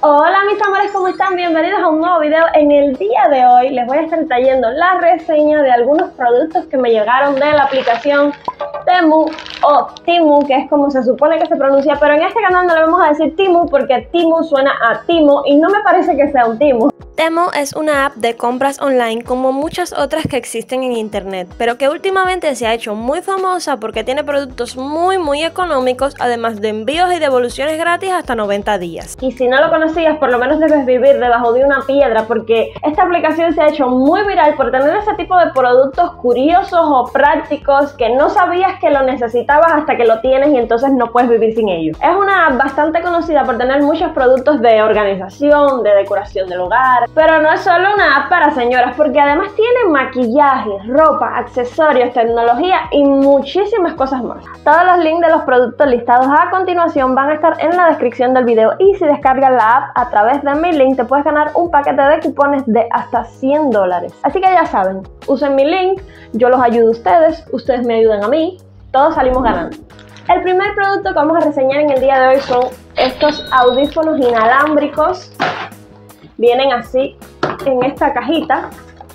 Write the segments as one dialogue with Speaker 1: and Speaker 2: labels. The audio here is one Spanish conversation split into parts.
Speaker 1: Hola mis amores, ¿cómo están? Bienvenidos a un nuevo video. En el día de hoy les voy a estar trayendo la reseña de algunos productos que me llegaron de la aplicación Temu o Temu, que es como se supone que se pronuncia, pero en este canal no le vamos a decir Temu porque Temu suena a Timo y no me parece que sea un Timo.
Speaker 2: Temu es una app de compras online como muchas otras que existen en internet, pero que últimamente se ha hecho muy famosa porque tiene productos muy económicos, además de envíos y devoluciones gratis hasta 90 días.
Speaker 1: Y si no lo conocías, por lo menos debes vivir debajo de una piedra porque esta aplicación se ha hecho muy viral por tener ese tipo de productos curiosos o prácticos que no sabías que lo necesitabas hasta que lo tienes y entonces no puedes vivir sin ellos. Es una app bastante conocida por tener muchos productos de organización, de decoración del hogar, pero no es solo una app para señoras porque además tiene maquillaje, ropa, accesorios, tecnología y muchísimas cosas más. Todos los links de los productos listados a continuación van a estar en la descripción del video y si descargas la app a través de mi link te puedes ganar un paquete de cupones de hasta $100. Así que ya saben, usen mi link, yo los ayudo a ustedes me ayudan a mí, todos salimos ganando. El primer producto que vamos a reseñar en el día de hoy son estos audífonos inalámbricos. Vienen así en esta cajita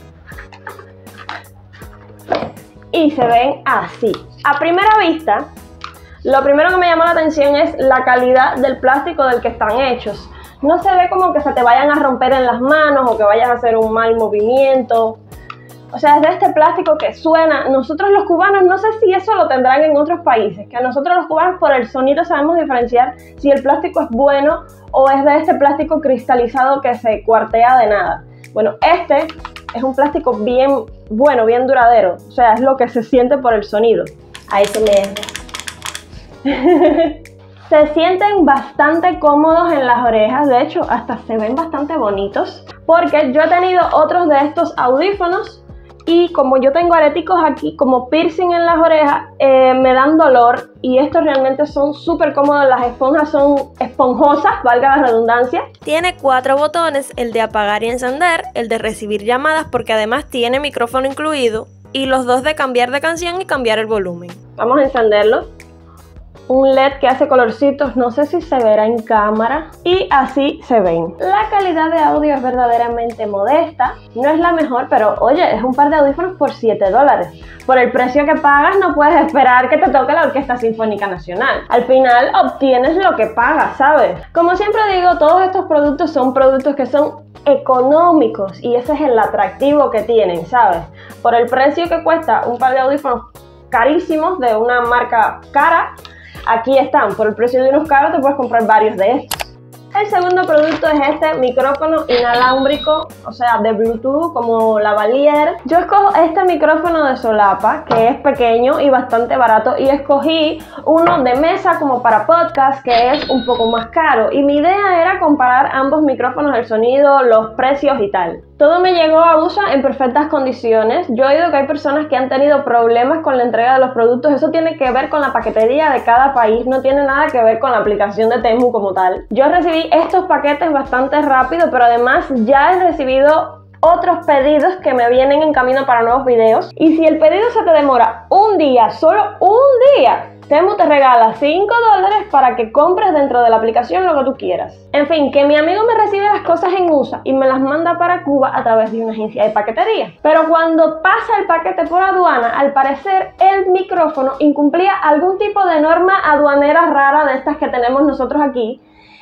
Speaker 1: y se ven así. A primera vista, lo primero que me llamó la atención es la calidad del plástico del que están hechos. No se ve como que se te vayan a romper en las manos o que vayas a hacer un mal movimiento. O sea, es de este plástico que suena. Nosotros los cubanos, no sé si eso lo tendrán en otros países, que a nosotros los cubanos por el sonido sabemos diferenciar si el plástico es bueno o es de este plástico cristalizado que se cuartea de nada. Bueno, este es un plástico bien bueno, bien duradero. O sea, es lo que se siente por el sonido. Ahí se me... Se sienten bastante cómodos en las orejas, de hecho hasta se ven bastante bonitos porque yo he tenido otros de estos audífonos y como yo tengo areticos aquí como piercing en las orejas, me dan dolor y estos realmente son súper cómodos. Las esponjas son esponjosas, valga la redundancia.
Speaker 2: Tiene 4 botones, el de apagar y encender, el de recibir llamadas porque además tiene micrófono incluido y los dos de cambiar de canción y cambiar el volumen.
Speaker 1: Vamos a encenderlo. Un LED que hace colorcitos, no sé si se verá en cámara y así se ven. La calidad de audio es verdaderamente modesta, no es la mejor, pero oye, es un par de audífonos por $7. Por el precio que pagas no puedes esperar que te toque la Orquesta Sinfónica Nacional. Al final obtienes lo que pagas, ¿sabes? Como siempre digo, todos estos productos son productos que son económicos y ese es el atractivo que tienen, ¿sabes? Por el precio que cuesta un par de audífonos carísimos de una marca cara, aquí están, por el precio de unos caros te puedes comprar varios de estos. El segundo producto es este micrófono inalámbrico, o sea, de Bluetooth, como lavalier. Yo escojo este micrófono de solapa, que es pequeño y bastante barato, y escogí uno de mesa como para podcast, que es un poco más caro. Y mi idea era comparar ambos micrófonos, el sonido, los precios y tal. Todo me llegó a USA en perfectas condiciones. Yo he oído que hay personas que han tenido problemas con la entrega de los productos. Eso tiene que ver con la paquetería de cada país, no tiene nada que ver con la aplicación de Temu como tal. Yo recibí estos paquetes bastante rápido, pero además ya he recibido otros pedidos que me vienen en camino para nuevos videos. Y si el pedido se te demora un día, solo un día, Temu te regala $5 para que compres dentro de la aplicación lo que tú quieras. En fin, que mi amigo me recibe las cosas en USA y me las manda para Cuba a través de una agencia de paquetería. Pero cuando pasa el paquete por aduana, al parecer el micrófono incumplía algún tipo de norma aduanera rara de estas que tenemos nosotros aquí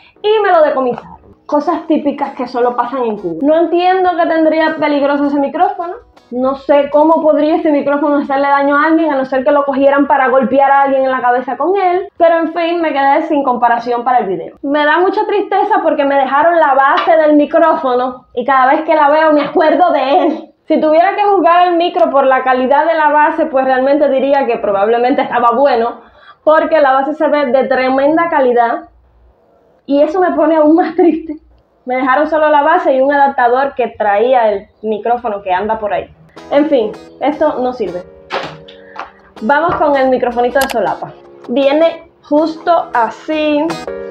Speaker 1: y me lo decomisaron. Cosas típicas que solo pasan en Cuba. No entiendo que tendría peligroso ese micrófono. No sé cómo podría ese micrófono hacerle daño a alguien, a no ser que lo cogieran para golpear a alguien en la cabeza con él. Pero en fin, me quedé sin comparación para el video. Me da mucha tristeza porque me dejaron la base del micrófono y cada vez que la veo me acuerdo de él. Si tuviera que juzgar el micro por la calidad de la base, pues realmente diría que probablemente estaba bueno, porque la base se ve de tremenda calidad. Y eso me pone aún más triste. Me dejaron solo la base y un adaptador que traía el micrófono que anda por ahí. En fin, esto no sirve. Vamos con el microfonito de solapa. Viene justo así.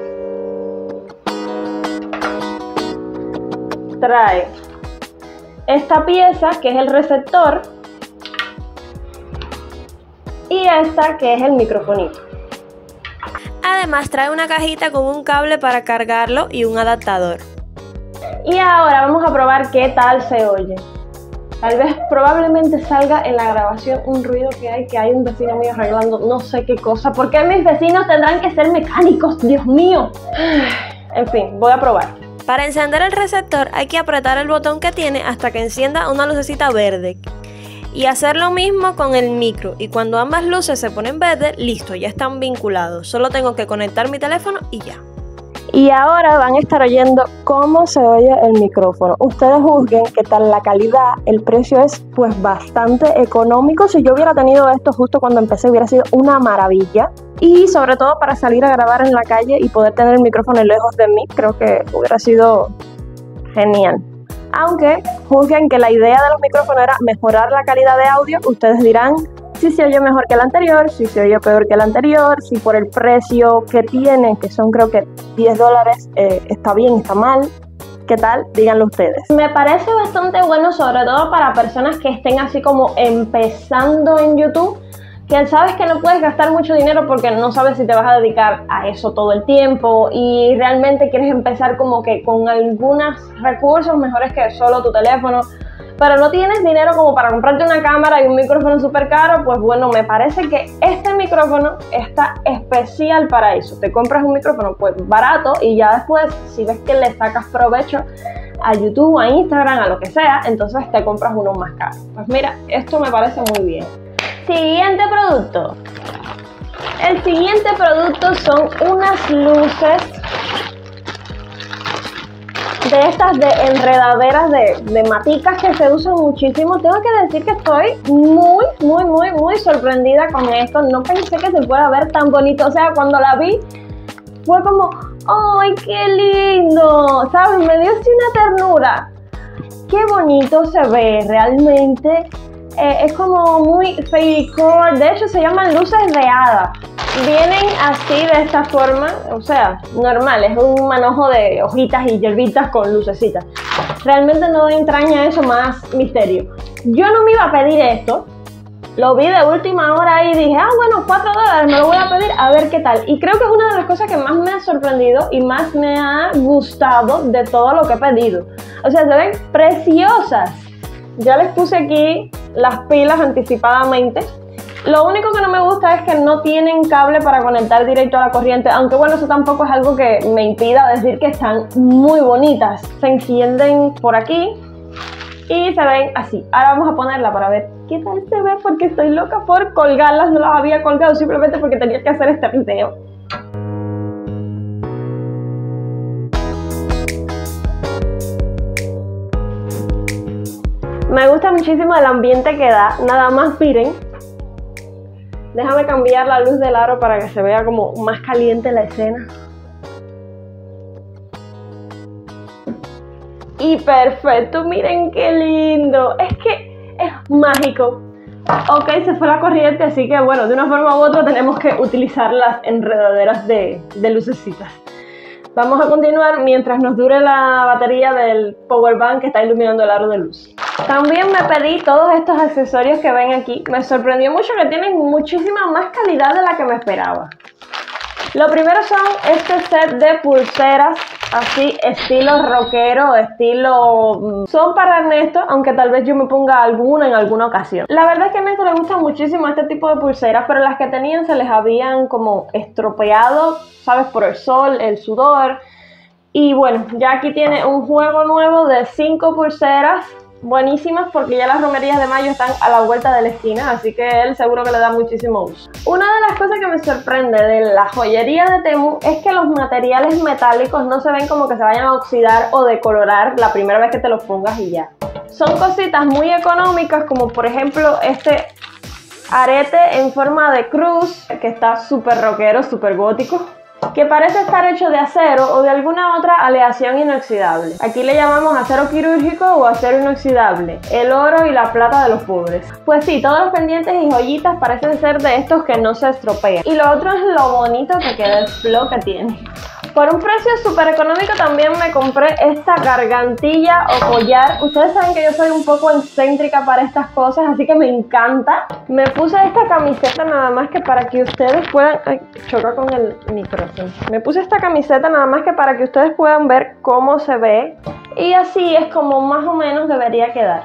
Speaker 1: Trae esta pieza que es el receptor y esta que es el microfonito.
Speaker 2: Además trae una cajita con un cable para cargarlo y un adaptador.
Speaker 1: Y ahora vamos a probar qué tal se oye. Tal vez probablemente salga en la grabación un ruido que hay un vecino mío arreglando no sé qué cosa. ¿Por qué mis vecinos tendrán que ser mecánicos? ¡Dios mío! En fin, voy a probar.
Speaker 2: Para encender el receptor hay que apretar el botón que tiene hasta que encienda una lucecita verde. Y hacer lo mismo con el micro. Y cuando ambas luces se ponen verde, listo, ya están vinculados. Solo tengo que conectar mi teléfono y ya.
Speaker 1: Y ahora van a estar oyendo cómo se oye el micrófono. Ustedes juzguen qué tal la calidad. El precio es pues bastante económico. Si yo hubiera tenido esto justo cuando empecé hubiera sido una maravilla. Y sobre todo para salir a grabar en la calle y poder tener el micrófono lejos de mí, creo que hubiera sido genial. Aunque juzguen que la idea de los micrófonos era mejorar la calidad de audio, ustedes dirán si se oye mejor que el anterior, si se oye peor que el anterior, si por el precio que tienen, que son creo que $10, está bien, está mal. ¿Qué tal? Díganlo ustedes. Me parece bastante bueno, sobre todo para personas que estén así como empezando en YouTube, que sabes que no puedes gastar mucho dinero porque no sabes si te vas a dedicar a eso todo el tiempo y realmente quieres empezar como que con algunos recursos mejores que solo tu teléfono, pero no tienes dinero como para comprarte una cámara y un micrófono súper caro. Pues bueno, me parece que este micrófono está especial para eso. Te compras un micrófono pues barato y ya después, si ves que le sacas provecho a YouTube, a Instagram, a lo que sea, entonces te compras uno más caro. Pues mira, esto me parece muy bien. Siguiente producto. El siguiente producto son unas luces de estas de enredaderas de maticas que se usan muchísimo. Tengo que decir que estoy muy sorprendida con esto. No pensé que se fuera a ver tan bonito. O sea, cuando la vi fue como, ¡ay, qué lindo! ¿Sabes? Me dio así una ternura. Qué bonito se ve realmente. Es como muy fairycore. De hecho se llaman luces de hada. Vienen así de esta forma, o sea, normal, es un manojo de hojitas y hierbitas con lucecitas. Realmente no entraña eso más misterio. Yo no me iba a pedir esto, lo vi de última hora y dije, bueno, $4, me lo voy a pedir a ver qué tal. Y creo que es una de las cosas que más me ha sorprendido y más me ha gustado de todo lo que he pedido. O sea, se ven preciosas. Ya les puse aquí las pilas anticipadamente. Lo único que no me gusta es que no tienen cable para conectar directo a la corriente, aunque bueno, eso tampoco es algo que me impida decir que están muy bonitas. Se encienden por aquí y se ven así. Ahora vamos a ponerla para ver qué tal se ve, porque estoy loca por colgarlas. No las había colgado simplemente porque tenía que hacer este video. Me gusta muchísimo el ambiente que da, nada más miren. Déjame cambiar la luz del aro para que se vea como más caliente la escena. Y perfecto, miren qué lindo. Es que es mágico. Ok, se fue la corriente, así que bueno, de una forma u otra tenemos que utilizar las enredaderas de lucecitas. Vamos a continuar mientras nos dure la batería del power bank que está iluminando el aro de luz. También me pedí todos estos accesorios que ven aquí. Me sorprendió mucho que tienen muchísima más calidad de la que me esperaba. Lo primero son este set de pulseras, así estilo rockero, estilo... Son para Ernesto, aunque tal vez yo me ponga alguna en alguna ocasión. La verdad es que a Ernesto le gusta muchísimo este tipo de pulseras, pero las que tenían se les habían como estropeado, ¿sabes? Por el sol, el sudor. Y bueno, ya aquí tiene un juego nuevo de 5 pulseras. Buenísimas, porque ya las romerías de mayo están a la vuelta de la esquina, así que él seguro que le da muchísimo uso. Una de las cosas que me sorprende de la joyería de Temu es que los materiales metálicos no se ven como que se vayan a oxidar o decolorar la primera vez que te los pongas y ya. Son cositas muy económicas, como por ejemplo este arete en forma de cruz, que está súper rockero, súper gótico. que parece estar hecho de acero o de alguna otra aleación inoxidable. Aquí le llamamos acero quirúrgico o acero inoxidable, el oro y la plata de los pobres. Pues sí, todos los pendientes y joyitas parecen ser de estos que no se estropean. Y lo otro es lo bonito que queda, el flow que tiene. Por un precio súper económico también me compré esta gargantilla o collar. Ustedes saben que yo soy un poco excéntrica para estas cosas, así que me encanta. Me puse esta camiseta nada más que para que ustedes puedan... Ay, choca con el micrófono. Me puse esta camiseta nada más que para que ustedes puedan ver cómo se ve. Y así es como más o menos debería quedar.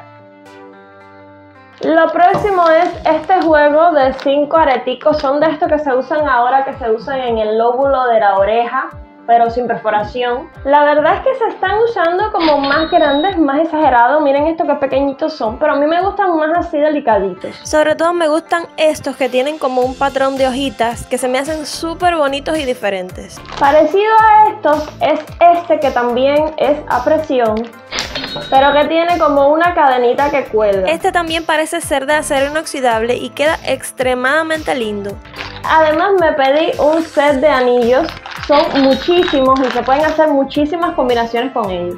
Speaker 1: Lo próximo es este juego de 5 areticos. Son de estos que se usan ahora, que se usan en el lóbulo de la oreja, pero sin perforación. La verdad es que se están usando como más grandes, más exagerados. Miren esto que pequeñitos son, pero a mí me gustan más así delicaditos.
Speaker 2: Sobre todo me gustan estos que tienen como un patrón de hojitas que se me hacen súper bonitos y diferentes.
Speaker 1: Parecido a estos es este que también es a presión, pero que tiene como una cadenita que cuelga.
Speaker 2: Este también parece ser de acero inoxidable y queda extremadamente lindo.
Speaker 1: Además me pedí un set de anillos. Son muchísimos y se pueden hacer muchísimas combinaciones con ellos.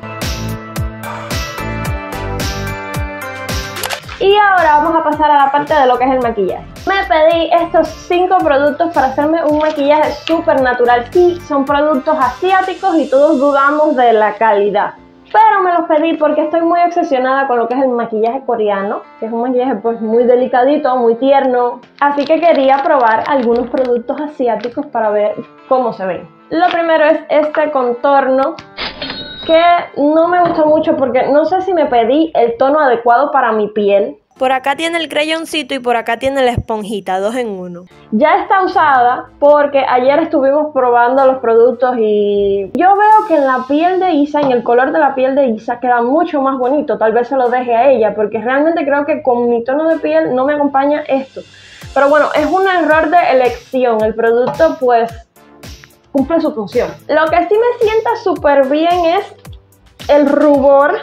Speaker 1: Y ahora vamos a pasar a la parte de lo que es el maquillaje. Me pedí estos 5 productos para hacerme un maquillaje súper natural. Sí, son productos asiáticos y todos dudamos de la calidad, pero me los pedí porque estoy muy obsesionada con lo que es el maquillaje coreano, que es un maquillaje pues muy delicadito, muy tierno. Así que quería probar algunos productos asiáticos para ver cómo se ven. Lo primero es este contorno, que no me gustó mucho porque no sé si me pedí el tono adecuado para mi piel.
Speaker 2: Por acá tiene el crayoncito y por acá tiene la esponjita, 2 en 1.
Speaker 1: Ya está usada porque ayer estuvimos probando los productos y yo veo que en la piel de Isa, en el color de la piel de Isa, queda mucho más bonito. Tal vez se lo deje a ella porque realmente creo que con mi tono de piel no me acompaña esto. Pero bueno, es un error de elección. El producto pues cumple su función. Lo que sí me sienta súper bien es el rubor,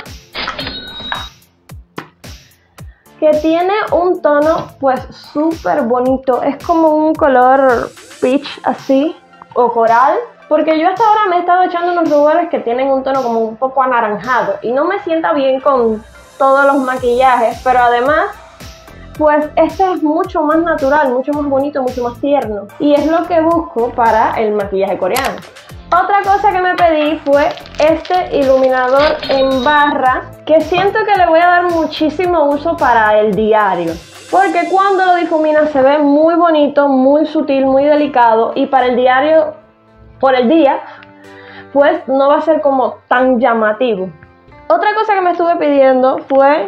Speaker 1: que tiene un tono pues súper bonito. Es como un color peach así, o coral, porque yo hasta ahora me he estado echando unos rubores que tienen un tono como un poco anaranjado y no me sienta bien con todos los maquillajes, pero además pues este es mucho más natural, mucho más bonito, mucho más tierno, y es lo que busco para el maquillaje coreano. Otra cosa que me pedí fue este iluminador en barra, que siento que le voy a dar muchísimo uso para el diario, porque cuando lo difumina se ve muy bonito, muy sutil, muy delicado, y para el diario, por el día, pues no va a ser como tan llamativo. Otra cosa que me estuve pidiendo fue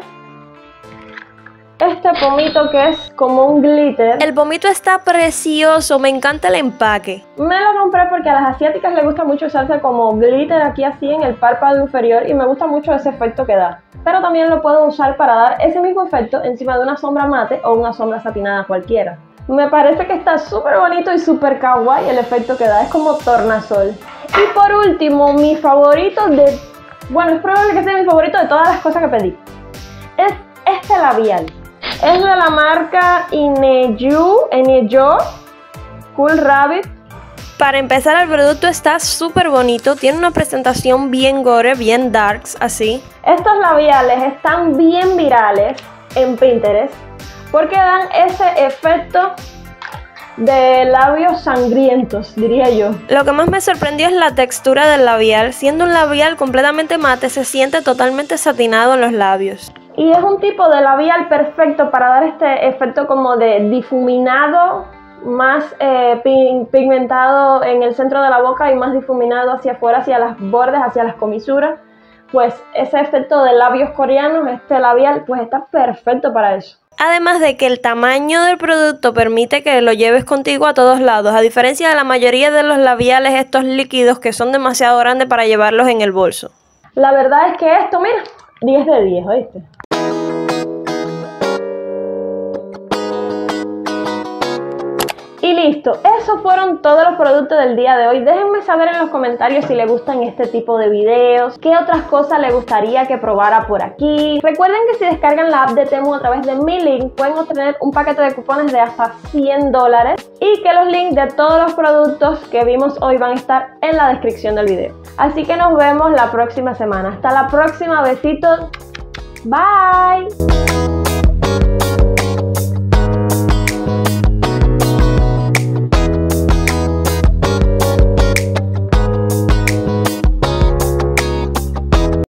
Speaker 1: este pomito, que es como un glitter.
Speaker 2: El pomito está precioso, me encanta el empaque.
Speaker 1: Me lo compré porque a las asiáticas les gusta mucho usarse como glitter aquí así en el párpado inferior y me gusta mucho ese efecto que da. Pero también lo puedo usar para dar ese mismo efecto encima de una sombra mate o una sombra satinada cualquiera. Me parece que está súper bonito y súper kawaii el efecto que da, es como tornasol. Y por último, mi favorito de... Bueno, es probable que sea mi favorito de todas las cosas que pedí. Es este labial. Es de la marca Inneju Cool Rabbit.
Speaker 2: Para empezar, el producto está súper bonito, tiene una presentación bien gore, bien darks, así.
Speaker 1: Estos labiales están bien virales en Pinterest porque dan ese efecto de labios sangrientos, diría yo.
Speaker 2: Lo que más me sorprendió es la textura del labial. Siendo un labial completamente mate, se siente totalmente satinado en los labios.
Speaker 1: Y es un tipo de labial perfecto para dar este efecto como de difuminado, más pigmentado en el centro de la boca y más difuminado hacia afuera, hacia los bordes, hacia las comisuras. Pues ese efecto de labios coreanos, este labial, pues está perfecto para eso.
Speaker 2: Además de que el tamaño del producto permite que lo lleves contigo a todos lados, a diferencia de la mayoría de los labiales estos líquidos que son demasiado grandes para llevarlos en el bolso.
Speaker 1: La verdad es que esto, mira, 10 de 10, ¿oíste? Y listo, esos fueron todos los productos del día de hoy. Déjenme saber en los comentarios si les gustan este tipo de videos, qué otras cosas les gustaría que probara por aquí. Recuerden que si descargan la app de Temu a través de mi link pueden obtener un paquete de cupones de hasta $100 y que los links de todos los productos que vimos hoy van a estar en la descripción del video. Así que nos vemos la próxima semana. Hasta la próxima, besitos. Bye.